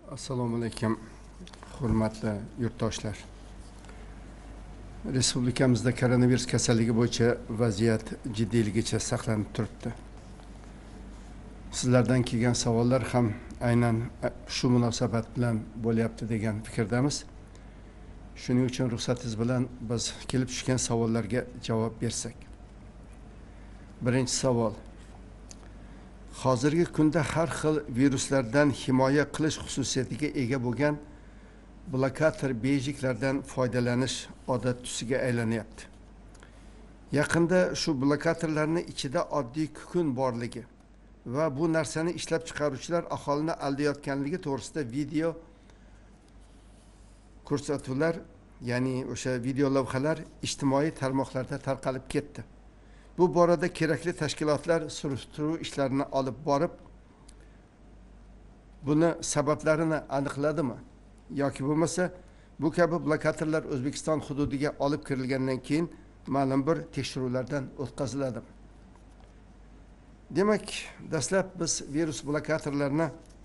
Assalomu alaykum, hurmatli yurtdoshlar. Respublikamizda koronavirus kasalligi bo'yicha vaziyat jiddiyligicha saqlanib turibdi. Sizlardan kelgan savollar ham aynan shu munosabat bilan bo'lyapti degan fikrdamiz. Shuning uchun ruxsatingiz bilan biz kelib tushgan savollarga javob bersak. Birinchi savol. Hozirgi kunda har xil viruslardan himoya qilish xususiyatiga ega bo'lgan blokator bejiklardan foydalanish odat tusiga aylanyapti. Yaqinda shu blokatorlarning ichida oddiy kukun borligi va bu narsani ishlab chiqaruvchilar aholini aldayotganligi to'g'risida video ko'rsatuvlar, ya'ni o'sha video lavhalar ijtimoiy tarmoqlarda tarqalib ketdi. Bu borada kerakli tashkilotlar surishtiruv ishlarini olib borib, buni sabablarini aniqladimi? Yoki bo'lmasa, bu kabi blokatorlar O'zbekiston hududiga olib kirilgandan keyin ma'lum bir tekshiruvlardan o'tkaziladi. Demak, dastlab biz virus blokatorlarini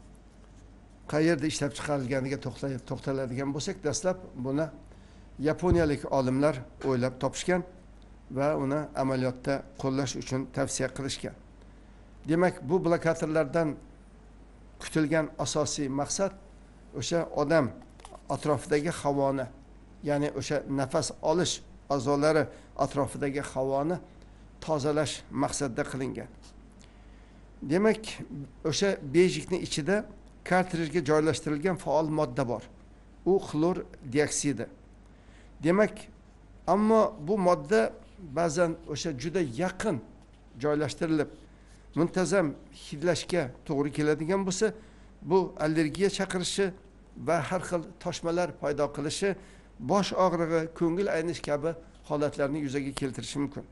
qayerda ishlab chiqarilganiga to'xtaladigan bo'lsak, dastlab buni yaponiyalik olimlar o'ylab topishgan va uni amaliyotda qo'llash uchun tavsiya qilishgan. Demak, bu blokatorlardan kutilgan asosiy maqsad o'sha odam atrofidagi havoni, ya'ni o'sha nafas olish a'zolari atrofidagi havoni tozalash maqsadida qilingan. Demak, o'sha bejikning ichida kartrijga joylashtirilgan faol modda bor. U xlor dioksidi. Demak, ammo bu modda ba'zan o'sha juda yaqin joylashtirilib, muntazam hidlashga to'g'ri keladigan bo'lsa, bu allergiya chaqirishi va har xil toshmalar paydo qilishi, bosh og'rig'i, ko'ngil aynish kabi holatlarni yuzaga keltirishi mumkin.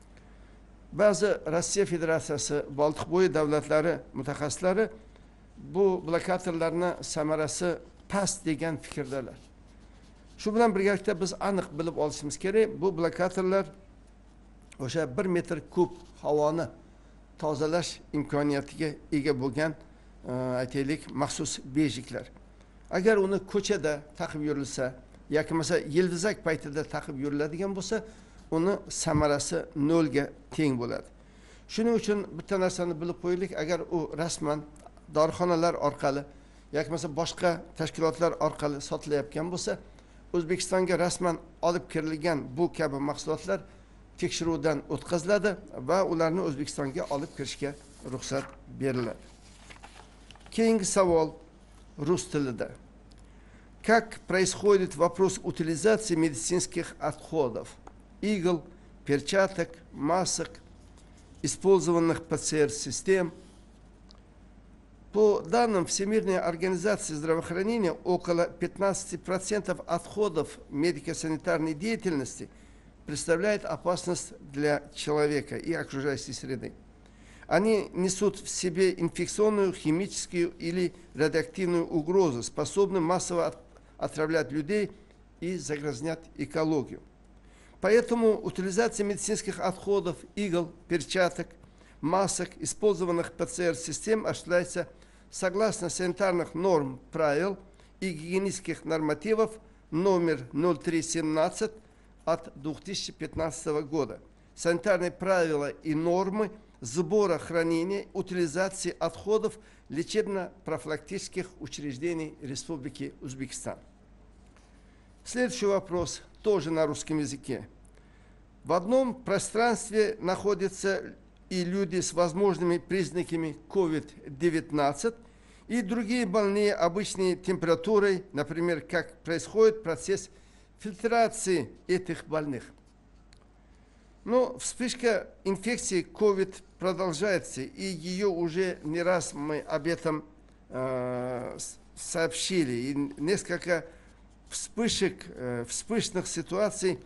Ba'zi Rossiya Federatsiyasi, Boltiqbo'yi davlatlari mutaxassislari bu blokatorlarning samarasi past degan fikrdalar. Shu bilan birgalikda biz aniq bilib olishimiz kerak, bu blokatorlar o'sha 1 metr kub havoni tozalash imkoniyatiga ega bo'lgan, aytaylik, maxsus bejiklar. Agar uni ko'chada taqib yurilsa, yoki masalan yildizak paytida taqib yuriladigan bo'lsa, uni samarasi 0 ga teng bo'ladi. Shuning uchun bitta narsani bilib qo'yaylik, agar u rasman dorixonalar orqali yoki masalan boshqa tashkilotlar orqali sotilayotgan bo'lsa, O'zbekistonga rasman olib kirilgan bu kabi mahsulotlar tekshiruvdan o'tkaziladi va ularni O'zbekistonga olib kirishga ruxsat beriladi. Keyingi savol rus tilida. Как происходит вопрос утилизации медицинских отходов, игл, перчаток, масок, использованных ПЦР-систем? По данным Всемирной организации здравоохранения, около 15% отходов медико-санитарной деятельности представляет опасность для человека и окружающей среды. Они несут в себе инфекционную, химическую или радиоактивную угрозу, способны массово отравлять людей и загрязнять экологию. Поэтому утилизация медицинских отходов, игл, перчаток, масок, использованных ПЦР-систем осуществляется согласно санитарных норм, правил и гигиенических нормативов номер 0317 от 2015 года. Санитарные правила и нормы сбора, хранения, утилизации отходов лечебно-профилактических учреждений Республики Узбекистан. Следующий вопрос тоже на русском языке. В одном пространстве находятся и люди с возможными признаками COVID-19, и другие больные обычной температурой, например, как происходит процесс фильтрации этих больных. Но вспышка инфекции COVID продолжается, и ее уже не раз мы об этом сообщили. И несколько вспышных ситуаций,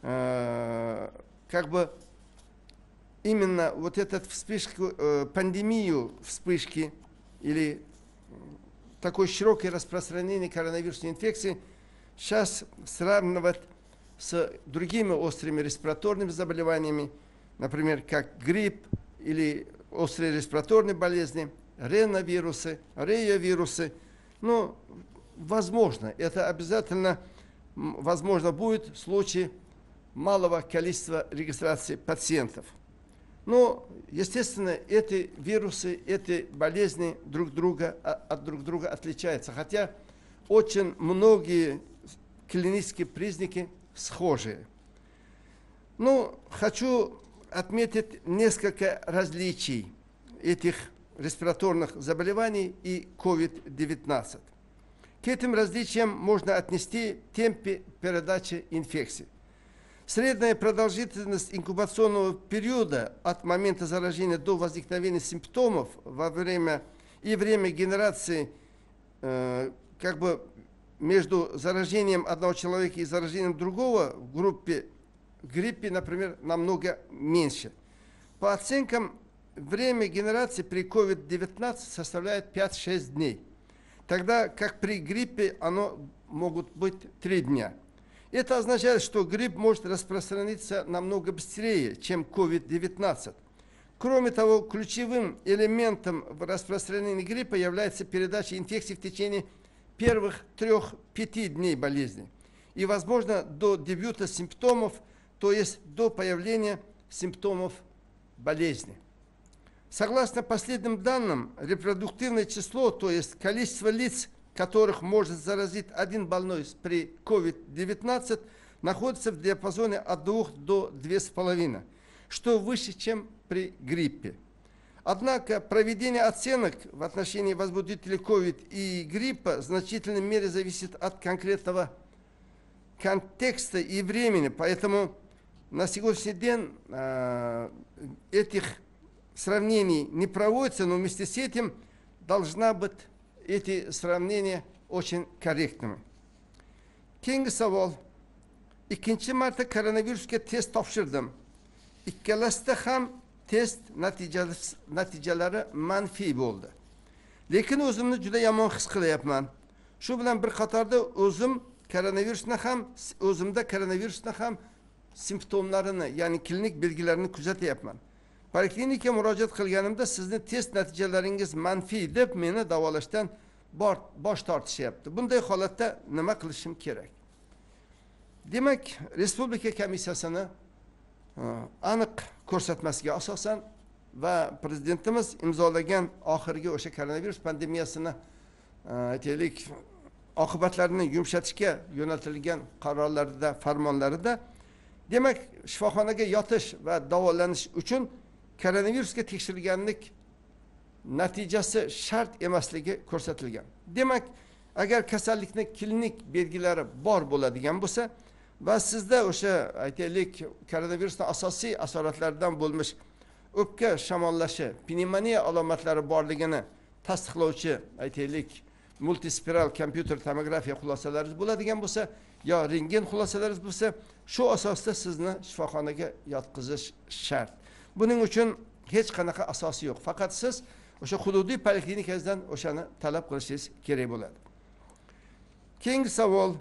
как бы именно вот эту вспышку, пандемию вспышки или такое широкое распространение коронавирусной инфекции сейчас сравнивать с другими острыми респираторными заболеваниями, например, как грипп или острые респираторные болезни, риновирусы, реовирусы Ну, возможно, это обязательно, возможно, будет в случае малого количества регистрации пациентов. Но, естественно, эти вирусы, эти болезни от друг друга отличаются, хотя очень многие клинические признаки схожие. Ну, хочу отметить несколько различий этих респираторных заболеваний и COVID-19. К этим различиям можно отнести темпы передачи инфекции. Средняя продолжительность инкубационного периода от момента заражения до возникновения симптомов время генерации как бы между заражением одного человека и заражением другого в группе гриппе, например, намного меньше. По оценкам, время генерации при COVID-19 составляет 5-6 дней, тогда как при гриппе оно могут быть 3 дня. Это означает, что грипп может распространиться намного быстрее, чем COVID-19. Кроме того, ключевым элементом в распространении гриппа является передача инфекции в течение первых 3-5 дней болезни и, возможно, до дебюта симптомов, то есть до появления симптомов болезни. Согласно последним данным, репродуктивное число, то есть количество лиц, которых может заразить один больной при COVID-19, находится в диапазоне от 2 до 2,5, что выше, чем при гриппе. Однако проведение оценок в отношении возбудителей COVID и гриппа в значительной мере зависит от конкретного контекста и времени, поэтому на сегодняшний день этих сравнений не проводится, но вместе с этим должна быть эти сравнения очень корректными. Keyingi savol. İkinci marta koronavirusga test topshirdim. Ikkalasida ham test natijalari manfiy bo'ldi. Lekin o'zimni juda yomon his qilyapman. Shu bilan bir qatorda o'zimda koronavirusni ham simptomlarini, ya'ni klinik belgilarini kuzatyapman. Poliklinikaga murojaat qilganimda sizni test natijalaringiz manfiy deb meni davolashdan bosh tortishyapti. Bunday holatda nima qilishim kerak? Demak, Respublika komissiyasini aniq ko'rsatmasiga asosan va prezidentimiz imzolagan oxirgi o'sha koronavirus pandemiyasini aytaylik oqibatlarini yumshatishga yo'naltirilgan qarorlarida, farmonlarida demak, shifoxonaga yotish va davolanish uchun koronavirusga tekshirilganlik natijasi shart emasligi ko'rsatilgan. Demak, agar kasallikning klinik belgilari bor bo'ladigan bo'lsa va sizda o'sha aytaylik koronavirusning asosiy asoratlaridan bo'lmish o'pka shamollashi, pnevmoniya alomatlari borligini tasdiqlovchi aytaylik multispiral kompyuter tomografiya xulosalaringiz bo'ladigan bo'lsa, yo rentgen xulosalaringiz bo'lsa, shu asosda sizni shifoxonaga yotqizish shart. Buning uchun hech qanaqa asosi yo'q. Faqat siz o'sha hududiy poliklinikangizdan o'shani talab qilishingiz kerak bo'ladi. Keyingi savol.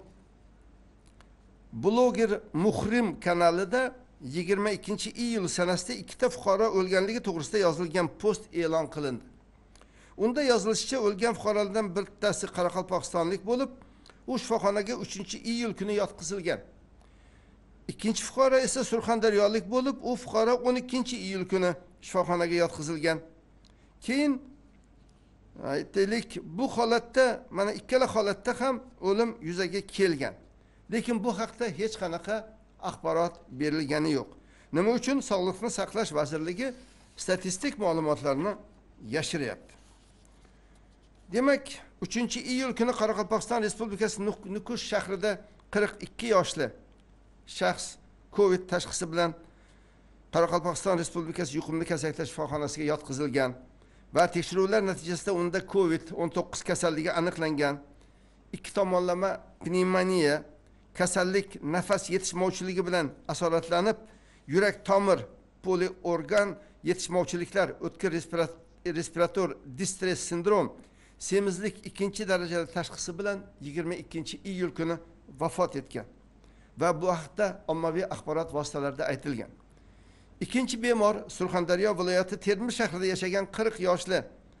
Bloger Muhrim kanalida 22-iyul sanasida 2 fuqaro o'lganligi to'g'risida yozilgan post e'lon qilindi. Unda yozilishicha, o'lgan fuqarolardan bittasi qoraqalpog'istonlik bo'lib, u shifoxonaga 3-iyul kuni yotqizilgan. Ikkinchi fuqaro esa surxondaryolik bo'lib, u fuqaro 12-iyul kuni shifoxonaga yotqizilgan. Keyin aytaylik, bu holatda mana ikkala holatda ham o'lim yuzaga kelgan. Lekin bu haqda hech qanaqa axborot berilgani yo'q. Nima uchun Sog'liqni saqlash vazirligi statistik ma'lumotlarni yashiryapti? Demak, 3-iyul kuni Qoraqalpog'iston Respublikasi Nukus shahrida 42 yoshli shaxs COVID tashxisi bilan Qoraqalpog'iston Respublikasi yuqumli kasalliklar shifoxonasiga yotqizilgan va tekshiruvlar natijasida unda COVID-19 kasalligi aniqlangan. 2 tomonlama pnevmoniya, kasallik nafas yetishmovchiligi bilan asoratlanib, yurak tomir, poliorgan yetishmovchiliklar, o'tkir respirator distress sindrom, semizlik 2-darajali tashxisi bilan 22-iyul kuni vafot etgan. Va bu haqda ommaviy axborot vositalarida aytilgan. Ikkinchi bemor Surxondaryo viloyati Termiz shahrida yashagan 40 yoshli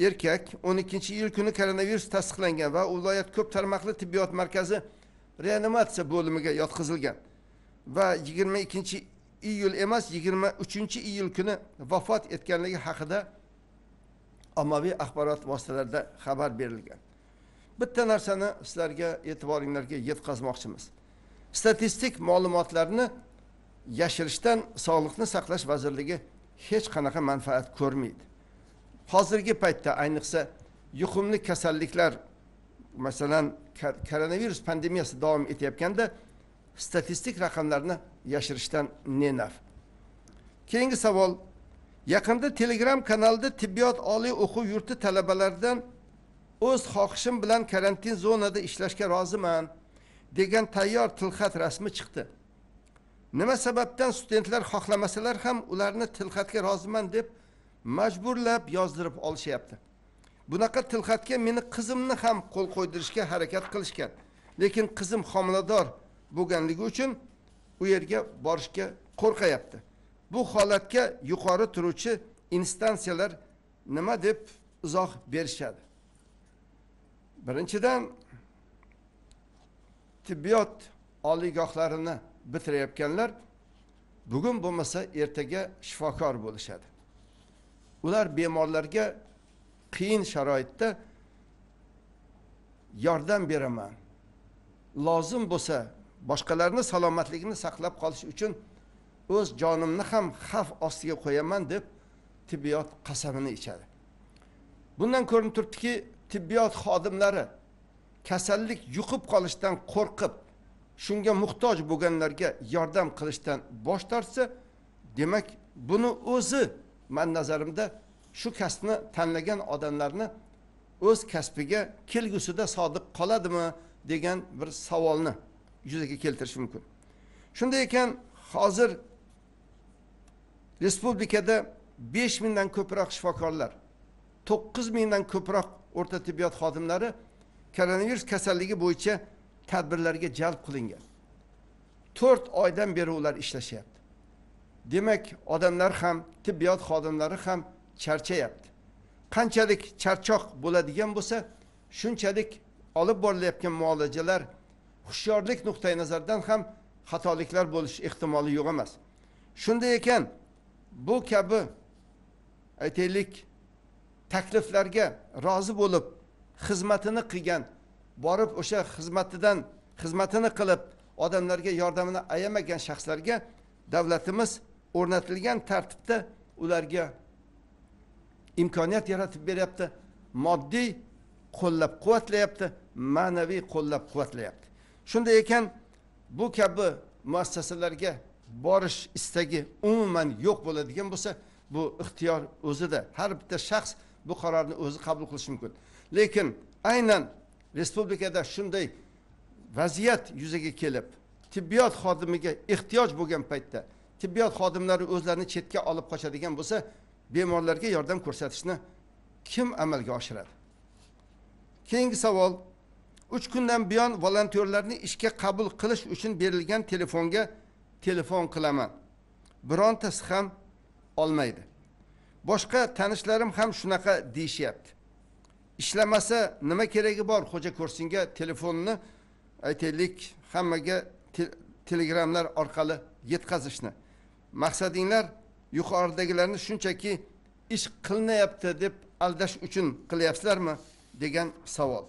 erkak 12-iyul kuni koronavirus tasdiqlangan va viloyat ko'p tarmoqli tibbiyot markazi reanimatsiya bo'limiga yotqizilgan va 22-iyul emas 23-iyul kuni vafot etganligi haqida ommaviy axborot vositalarida xabar berilgan. Bitta narsani sizlarga e'tiboringizga yetkazmoqchimiz. Statistik ma'lumotlarni yashirishdan Sog'liqni saqlash vazirligi hech qanaqa manfaat ko'rmaydi. Hozirgi paytda ayniqsa yuqumli kasalliklar, masalan koronavirus pandemiyasi davom etayotganda statistik raqamlarni yashirishdan ne naf. Keyingi savol: yaqinda Telegram kanalida tibbiyot oliy o'quv yurti talabalaridan o'z xohishim bilan karantin zonada ishlashga roziman degan tayyor tilxat rasmi chiqdi. Nima sababdan studentlar xohlamasalar ham ularni tilxatga roziman deb majburlab yozdirib olishyapti. Bunaqa tilxatga meni qizimni ham qo'l qo'ydirishga harakat qilishgan. Lekin qizim homilador bo'lganligi uchun u yerga borishga qo'rqayapti. Bu holatga yuqori turuvchi instansiyalar nima deb izoh berishadi? Birinchidan, tibbiyot oliygohlarini bitirayotganlar bugun bo'lmasa ertaga shifokor bo'lishadi. Ular bemorlarga qiyin sharoitda yordam beraman, lozim bo'lsa boshqalarning salomatligini saqlab qolish uchun o'z jonimni ham xavf ostiga qo'yaman deb tibbiyot qasamini ichadi. Bundan ko'rinib turibdiki, tibbiyot xodimlari kasallik yuqib qolishdan qo'rqib, shunga muhtoj bo'lganlarga yordam qilishdan bosh tortsa, demak buni o'zi, men nazarimda, shu kasbni tanlagan odamlarni o'z kasbiga kelgusida sodiq qoladimi degan bir savolni yuzaga keltirish mumkin. Shunday ekan, hozir respublikada 5000 dan ko'proq shifokorlar, 9000 dan ko'proq o'rta tibbiyot xodimlari koronavirus kasalligi bo'yicha tadbirlarga jalb qilingan. 4 oydan beri ular ishlashyapti. Demak, odamlar ham, tibbiyot xodimlari ham charchayapti. Qanchalik charchoq bo'ladigan bo'lsa, shunchalik olib borilayotgan muolajalar hushyorlik nuqtai nazaridan ham xatoliklar bo'lish ehtimoli yo'q emas. Shunday ekan, bu kabi aytaylik takliflarga rozi bo'lib, xizmatini qilgan, borib o'sha xizmatini qilib, odamlarga yordamini ayamagan shaxslarga davlatimiz o'rnatilgan tartibda ularga imkoniyat yaratib beryapti, moddiy qo'llab-quvvatlayapti, ma'naviy qo'llab-quvvatlayapti. Shunday ekan, bu kabi muassasalarga borish istagi umuman yo'q bo'ladigan bo'lsa, bu ixtiyor o'zida. Har bitta shaxs bu qarorni o'zi qabul qilishi mumkin. Lekin aynan respublikada shunday vaziyat yuzaga kelib, tibbiyot xodimiga ehtiyoj bo'lgan paytda tibbiyot xodimlari o'zlarini chetga olib qochadigan bo'lsa, bemorlarga yordam ko'rsatishni kim amalga oshiradi? Keyingi savol: 3 kundan buyon volontyorlarni ishga qabul qilish uchun berilgan telefonga telefon qilaman. Birontasi ham olmaydi. Boshqa tanishlarim ham shunaqa deyishyapti. Ishlamasa nima keragi bor xo'ja ko'rsinga telefonni aytaylik hammaga telegramlar orqali yetkazishni? Maqsadinglar yuqoridagilarni shunchaki ish qilinayapti deb aldash uchun qilyapsizlarmi degan savol.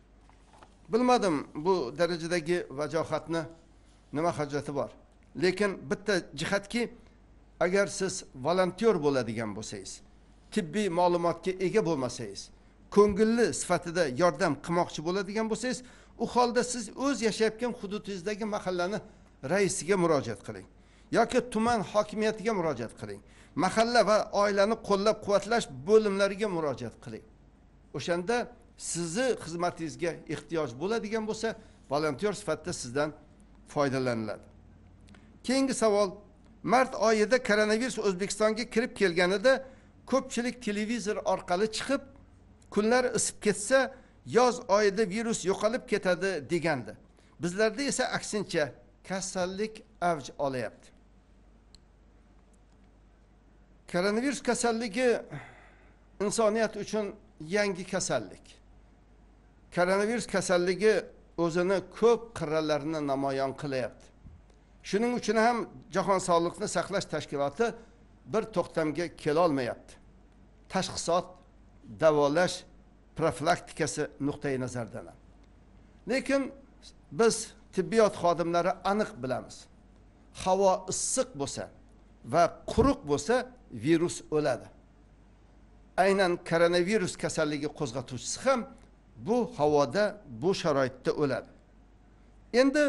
Bilmadim bu darajadagi vajohatni nima hojati bor. Lekin bitta jihatki, agar siz volontyor bo'ladigan bo'lsangiz, tibbiy ma'lumotga ega bo'lmasangiz, ko'ngilli sifatida yordam qilmoqchi bo'ladigan bo'lsangiz, u holda siz o'z yashayotgan hududingizdagi mahallani raisiga murojaat qiling yoki tuman hokimiyatiga murojaat qiling. Mahalla va oilani qo'llab-quvvatlash bo'limlariga murojaat qiling. O'shanda sizni xizmatingizga ehtiyoj bo'ladigan bo'lsa, volontyor sifatida sizdan foydalaniladi. Keyingi savol: mart oyida koronavirus O'zbekistonga kirib kelganida ko'pchilik televizor orqali chiqib, kunlar isib ketsa, yoz oyida virus yo'qolib ketadi degandi. Bizlarda esa aksincha kasallik avj olayapti. Koronavirus kasalligi insoniyat uchun yangi kasallik. Koronavirus kasalligi o'zini ko'p qirralarini namoyon qilyapti. Shuning uchun ham Jahon Sog'liqni saqlash tashkiloti bir to'xtamga kela olmayapti. Tashxisot, davolash, profilaktikasi nuqtai nazardan. Lekin biz tibbiyot xodimlari aniq bilamiz. Havo issiq bo'lsa va quruq bo'lsa virus o'ladi. Aynan koronavirus kasalligi qo'zg'atuvchisi ham bu havoda, bu sharoitda o'ladi. Endi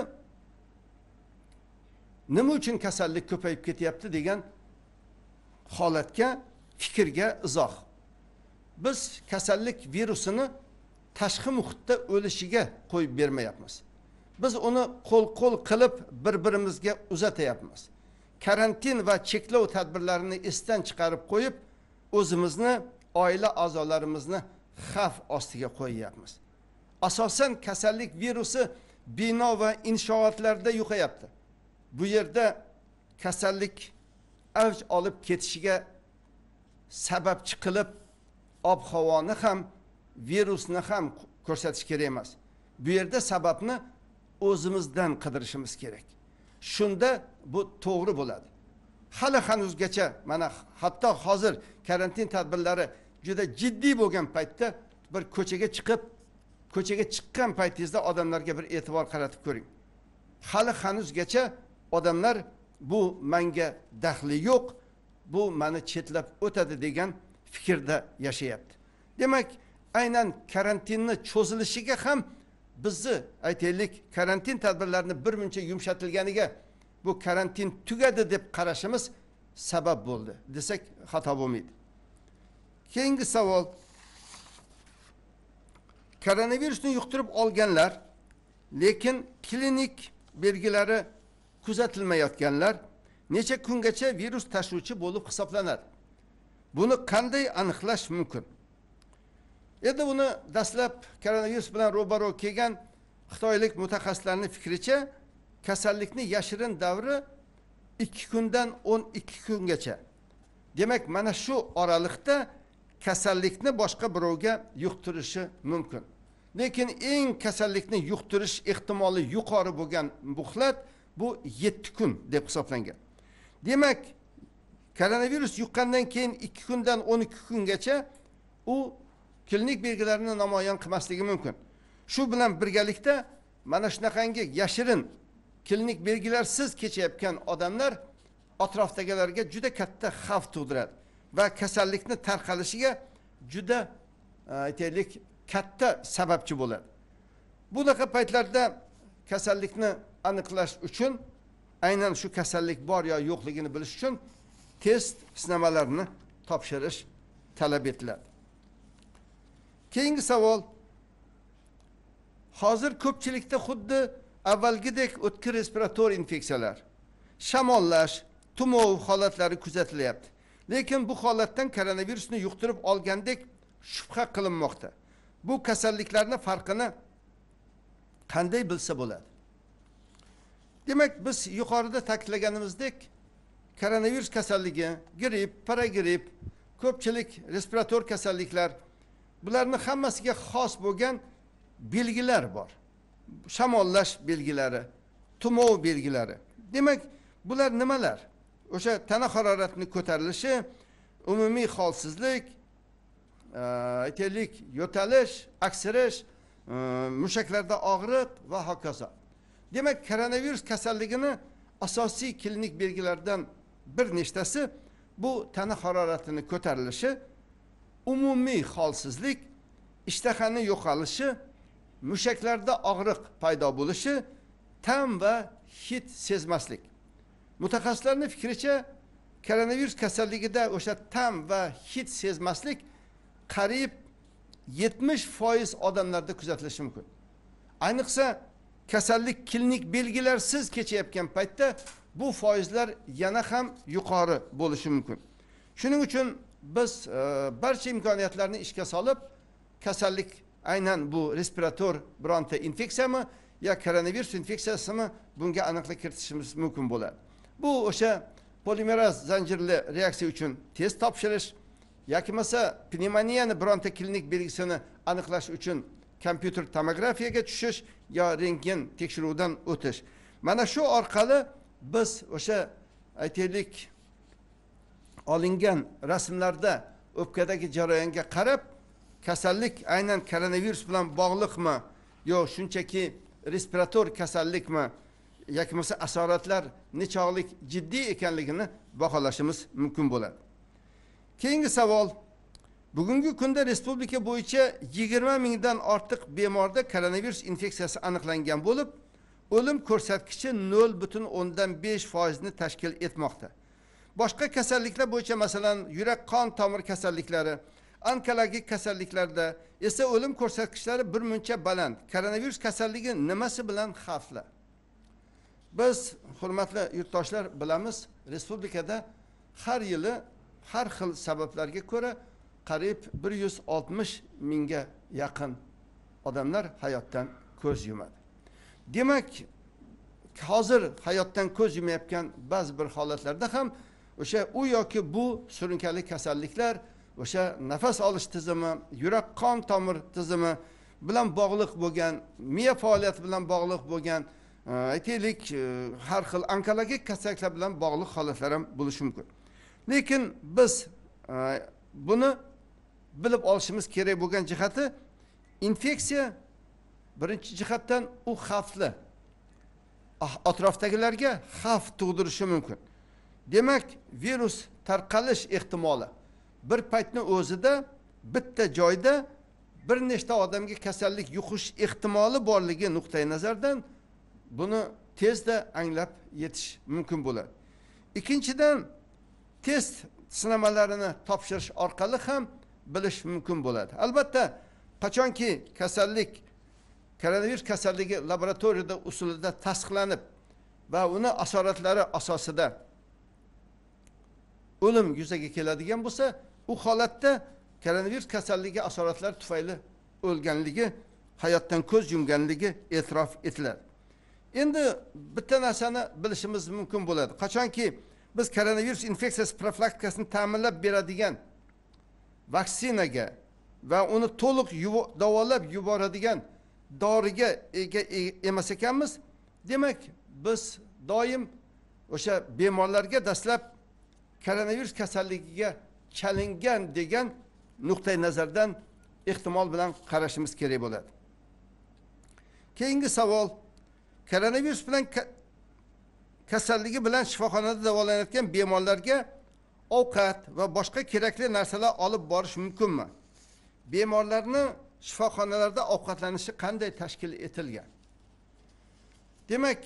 nima uchun kasallik ko'payib ketyapti degan holatga, fikrga izoh. Biz kasallik virusini tashqi muhitda o'lishiga qo'yib bermayapmiz. Biz uni qo'l-qo'l qilib bir-birimizga uzatyapmiz. Karantin va cheklov tadbirlarini esdan chiqarib qo'yib, o'zimizni, oila a'zolarimizni xavf ostiga qo'yyapmiz. Asosan kasallik virusi bino va inshootlarda yo'qayapti. Bu yerda kasallik avj olib ketishiga sababchi qilib ob-havoni ham, virusni ham ko'rsatish kerak emas. Bu yerda sababni o'zimizdan qidirishimiz kerak. Shunda bu to'g'ri bo'ladi. Hali hanuzgacha mana hatto hozir karantin tadbirlari juda jiddiy bo'lgan paytda bir ko'chaga chiqqan paytingizda odamlarga bir e'tibor qaratib ko'ring. Hali hanuzgacha odamlar bu menga daxli yo'q, bu meni chetlab o'tadi degan fikrda yashayapti. Demak, aynan karantinni cho'zilishiga ham bizni aytaylik, karantin tadbirlarini bir muncha yumshatilganiga bu karantin tugadi deb qarashimiz sabab bo'ldi desak xato bo'lmaydi. Keyingi savol. Koronavirusni yuqtirib olganlar, lekin klinik belgilari kuzatilmayotganlar necha kungacha virus tashuvchi bo'lib hisoblanadi? Buni qanday aniqlash mumkin? Endi buni dastlab koronavirus bilan ro'baro kelgan xitoylik mutaxassislarning fikricha, kasallikni yashirin davri 2 kundan 12 kungacha. Demak, mana shu oralikda kasallikni boshqa birovga yuqtirishi mumkin. Lekin eng kasallikni yuqtirish ehtimoli yuqori bo'lgan muhlat bu 7 kun deb hisoblangan. Demak, koronavirus yuqqandan keyin 2 kundan 12 kungacha u klinik belgilarini namoyon qilmasligi mumkin. Shu bilan birgalikda mana shunaqangi yashirin klinik belgilarsiz kechayotgan odamlar atrofdagilarga juda katta xavf tug'diradi va kasallikni tarqalishiga juda aytaylik katta sababchi bo'ladi. Bunaqa paytlarda kasallikni aniqlash uchun, aynan shu kasallik bor yo yo'qligini bilish uchun test sinovlarini topshirish talab etiladi. Keyingi savol. Hozir ko'pchilikda xuddi avvalgidek o'tkir respirator infeksiyalar, shamollash, tumov holatlari kuzatilyapti. Lekin bu holatdan koronavirusni yuqtirib olgandek shubha qilinmoqda. Bu kasalliklarning farqini qanday bilsa bo'ladi? Demak, biz yuqorida ta'kidlaganimizdek, koronavirus kasalligi, gripp, paragripp, ko'pchilik respirator kasalliklar, bularning hammasiga xos bo'lgan belgilar bor. Shamollash belgilari, tumov belgilari. Demak, bular nimalar? O'sha tana haroratining ko'tarilishi, umumiy holsizlik, aytaylik, yo'talish, aksirish, mushaklarda og'riq va hokazo. Demak, koronavirus kasalligini asosiy klinik belgilaridan bir nechtasi bu tana haroratining ko'tarilishi, umumiy holsizlik, ishtahani yo'qolishi, mushaklarda og'riq paydo bo'lishi, ta'm va hid sezmaslik. Mutaxassislarning fikricha, koronavirus kasalligida o'sha ta'm va hid sezmaslik qariyb 70% odamlarda kuzatilishi mumkin. Ayniqsa kasallik klinik belgilarsiz kechayotgan paytda bu foizlar yana ham yuqori bo'lishi mumkin. Shuning uchun biz barcha imkoniyatlarni ishga solib, kasallik aynan bu respirator bironta infeksiyami yo koronavirus infeksiyasimi bunga aniqlik kiritishimiz mumkin bo'ladi. Bu o'sha polimeraz zanjirli reaksiya uchun test topshirish, yoki bo'lmasa pnevmoniyani bironta klinik belgisini aniqlash uchun kompyuter tomografiyaga tushish yo rentgen tekshiruvdan o'tish. Mana shu orqali biz o'sha aytaylik olingan rasmlarda o'pkadagi jarayonga qarab kasallik aynan koronavirus bilan bog'liqmi yo shunchaki respirator kasallikmi yoki bo'lmasa asoratlar nechog'lik jiddiy ekanligini baholashimiz mumkin bo'ladi. Keyingi savol: bugungi kunda respublika bo'yicha 20 mingdan ortiq bemorda koronavirus infeksiyasi aniqlangan bo'lib, o'lim ko'rsatkichi 0,5% ni tashkil etmoqda. Boshqa kasalliklar bo'yicha masalan yurak qon tomir kasalliklari, onkologik kasalliklarda esa o'lim ko'rsatkichlari bir muncha baland. Koronavirus kasalligi nimasi bilan xavfli? Biz hurmatli yurtdoshlar bilamiz, respublikada har yili har xil sabablarga ko'ra qariyb 160 mingga yaqin odamlar hayotdan ko'z yumadi. Demak, hozir hayotdan ko'z yumayotgan ba'zi bir holatlarda ham o'sha u yoki bu surunkali kasalliklar, o'sha nafas olish tizimi, yurak qon tomir tizimi bilan bog'liq bo'lgan, miya faoliyati bilan bog'liq bo'lgan, aytaylik har xil onkologik kasalliklar bilan bog'liq holatlar ham bo'lishi mumkin. Lekin biz buni bilib olishimiz kerak bo'lgan jihati, infeksiya birinchi jihatdan u xavfli. Atrofdagilarga xavf tug'dirishi mumkin. Demak, virus tarqalish ehtimoli bir paytni o'zida bitta joyda bir nechta odamga kasallik yuqish ehtimoli borligi nuqtai nazardan buni tezda anglab yetish mumkin bo'ladi. Ikkinchidan, test sinovlarini topshirish orqali ham bilish mumkin bo'ladi. Albatta, qachonki kasallik koronavirus kasalligi laboratoriyada usulida tasdiqlanib va uni asoratlari asosida o'lim yuzaga keladigan bo'lsa, u holatda koronavirus kasalligi asoratlari tufayli o'lganligi, hayotdan ko'z yumganligi e'tirof etiladi. Endi bitta narsani bilishimiz mumkin bo'ladi. Qachonki biz koronavirus infeksiyasi profilaktikasini ta'minlab beradigan vaksinaga va uni to'liq davolab yuboradigan doriga ega emas ekanmiz, demak biz doim o'sha bemorlarga dastlab koronavirus kasalligiga chalingan degan nuqtai nazardan ehtimol bilan qarashimiz kerak bo'ladi. Keyingi savol: koronavirus bilan kasalligi bilan shifoxonada davolanayotgan bemorlarga ovqat va boshqa kerakli narsalar olib borish mumkinmi? Bemorlarni shifoxonalarda ovqatlanishi qanday tashkil etilgan? Demak,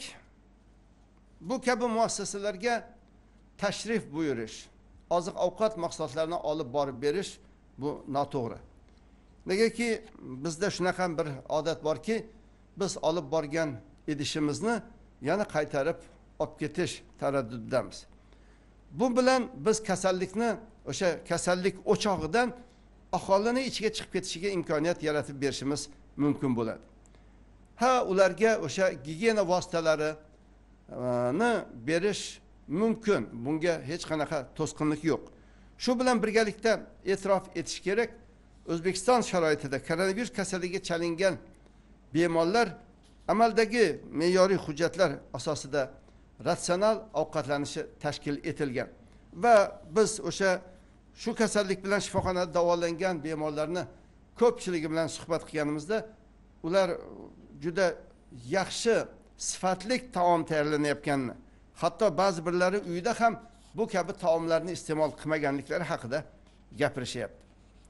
bu kabi muassasalarga tashrif buyurish, oziq-ovqat mahsulotlarini olib borib berish bu noto'g'ri. Negaki bizda shunaqa bir odat borki, biz olib borgan idishimizni yana qaytarib olib ketish taraddudidamiz. Bu bilan biz kasallikni o'sha kasallik o'chog'idan aholini ichiga chiqib ketishiga imkoniyat yaratib berishimiz mumkin bo'ladi. Ha, ularga o'sha gigiyena vositalarini berish mumkin. Bunga hech qanaqa to'sqinlik yo'q. Shu bilan birgalikda e'tirof etish kerak, O'zbekiston sharoitida koronavirus kasalligiga chalingan bemorlar amaldagi me'yoriy hujjatlar asosida ratsional ovqatlanishi tashkil etilgan va biz o'sha shu kasallik bilan shifoxonada davolangan bemorlarni ko'pchiligi bilan suhbat qilganimizda ular juda yaxshi sifatli taom tayyorlanayotganini, hatto ba'zi birlari uyda ham bu kabi taomlarni iste'mol qilmaganliklari haqida gapirishyapti.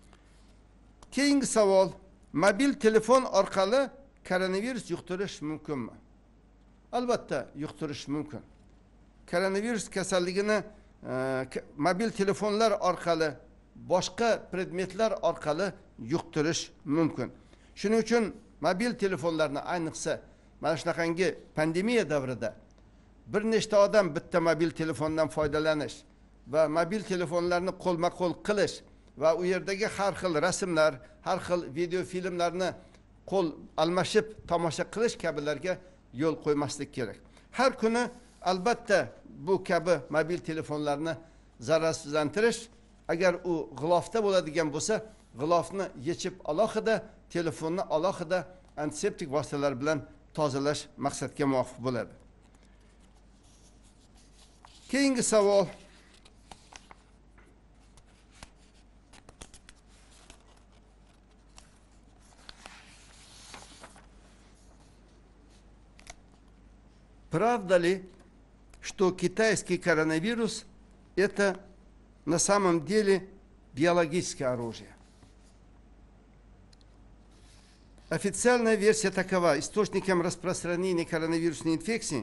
Keyingi savol: mobil telefon orqali koronavirus yuqtirish mumkinmi? Albatta yuqtirish mumkin. Koronavirus kasalligini mobil telefonlar orqali, boshqa predmetlar orqali yuqtirish mumkin. Shuning uchun mobil telefonlarni ayniqsa mana shunaqangi pandemiya davrida bir nechta odam bitta mobil telefondan foydalanish va mobil telefonlarni qo'lma-qo'l qilish va u yerdagi har xil rasmlar, har xil video filmlarni qo'l almashib tomosha qilish kabilarga yo'l qo'ymaslik kerak. Har kuni albatta bu kabi mobil telefonlarni zararsizlantirish agar u g'ilofda bo'ladigan bo'lsa, g'ilofni yechib alohida, telefonni alohida antiseptik vositalar bilan tozalash maqsadga muvofiq bo'ladi. Keyingi savol. Правда ли, что китайский коронавирус – это на самом деле биологическое оружие? Официальная версия такова. Источником распространения коронавирусной инфекции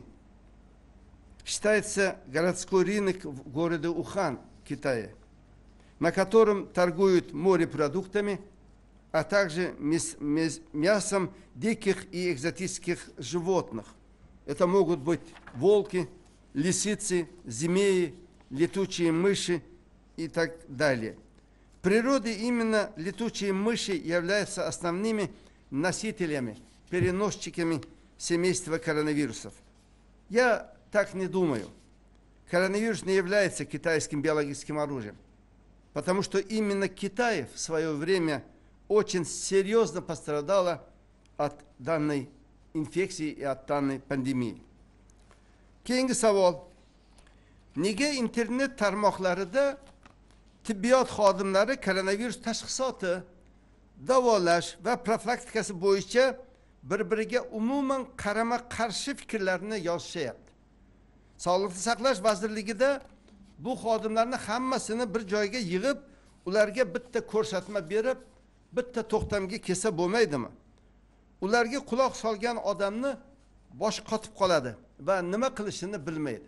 считается городской рынок в городе Ухан, Китае, на котором торгуют морепродуктами, а также мясом диких и экзотических животных. Это могут быть волки, лисицы, змеи, летучие мыши и так далее. В природе именно летучие мыши являются основными носителями, переносчиками семейства коронавирусов. Я так не думаю. Коронавирус не является китайским биологическим оружием, потому что именно Китай в свое время очень серьезно пострадало от данной инфекции и от данной пандемии. Keyingi savol. Nega internet tarmoqlarida tibbiyot xodimlari koronavirus tashxisoti, davolash va profilaktikasi bo'yicha bir-biriga umuman qarama-qarshi fikrlarni yozishyapti? Sog'liqni saqlash vazirligida bu xodimlarni hammasini bir joyga yig'ib, ularga bitta ko'rsatma berib, bitta to'xtamga kelsa bo'lmaydimi? Ularga quloq solgan odamni bosh qotib qoladi va nima qilishini bilmaydi.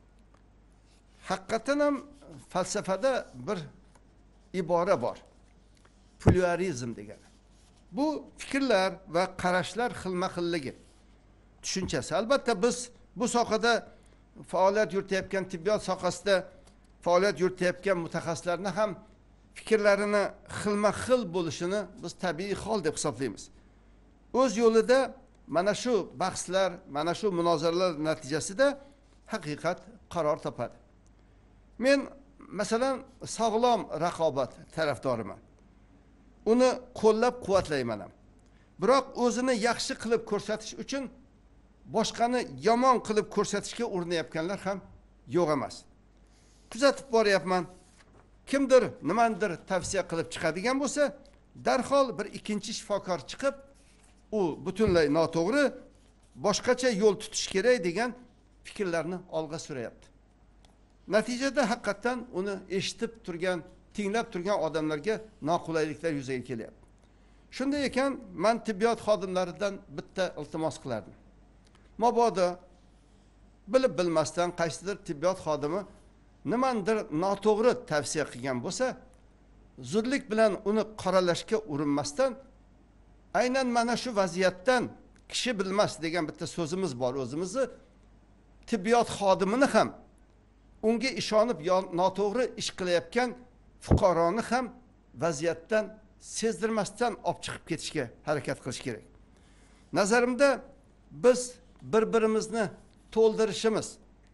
Haqiqatan ham falsafada bir ibora bor. Pluralizm degani. Bu fikrlar va qarashlar xilma-xilligi tushunchasi. Albatta biz bu sohada faoliyat yuritayotgan, tibbiyot sohasida faoliyat yuritayotgan mutaxassislarni ham fikrlarini xilma-xil bo'lishini biz tabiiy hol deb hisoblaymiz. O'z yo'lida mana shu bahslar, mana shu munozaralar natijasida haqiqat qaror topadi. Men masalan sog'lom raqobat tarafdoriman. Uni qo'llab-quvvatlayman ham. Biroq o'zini yaxshi qilib ko'rsatish uchun boshqani yomon qilib ko'rsatishga urinayotganlar ham yo'q emas. Kuzatib boryapman. Kimdir nimandir tavsiya qilib chiqadigan bo'lsa, darhol bir ikkinchi shifokor chiqib, u butunlay noto'g'ri, boshqacha yo'l tutish kerak degan fikrlarni olg'a surayapti. Natijada haqiqatan uni eshitib turgan, tinglab turgan odamlarga noqulayliklar yuzaga kelyapti. Shunday ekan, men tibbiyot xodimlaridan bitta iltimos qilardim. Mabodo bilib bilmasdan qaysidir tibbiyot xodimi nimandir noto'g'ri tavsiya qilgan bo'lsa, zudlik bilan uni qoralashga urinmasdan, aynan mana shu vaziyatdan kishi bilmas degan bitta so'zimiz bor o'zimizni, tibbiyot xodimini ham, unga ishonib noto'g'ri ish qilayotgan fuqaroni ham vaziyatdan sezdirmasdan olib chiqib ketishga harakat qilish kerak. Nazarimda biz bir-birimizni to'ldirishimiz,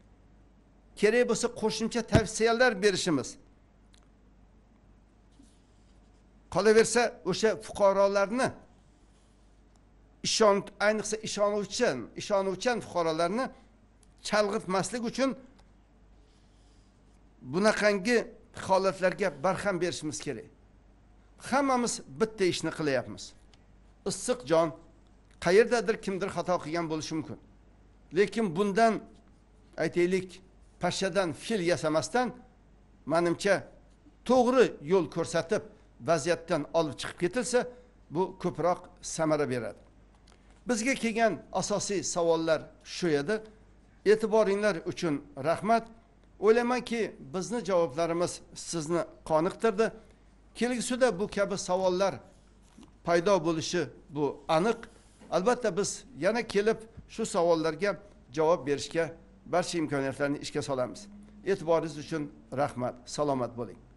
kerak bo'lsa qo'shimcha tavsiyalar berishimiz, qolaversa o'sha fuqarolarni ayniqsa ishonuvchan fuqarolarni chalg'itmaslik uchun bunaqangi holatlarga barham berishimiz kerak. Hammamiz bitta ishni qilyapmiz. Issiq jon, qayerdadir kimdir xato qilgan bo'lishi mumkin. Lekin bundan aytaylik, pashshadan fil yasamasdan, menimcha to'g'ri yo'l ko'rsatib vaziyatdan olib chiqib ketilsa, bu ko'proq samara beradi. Bizga kelgan asosiy savollar shu edi. E'tiboringlar uchun rahmat. O'ylaymanki, bizni javoblarimiz sizni qoniqtirdi. Kelgusida bu kabi savollar paydo bo'lishi bu aniq. Albatta biz yana kelib shu savollarga javob berishga barcha imkoniyatlarni ishga solamiz. E'tiboringiz uchun rahmat. Salomat bo'ling.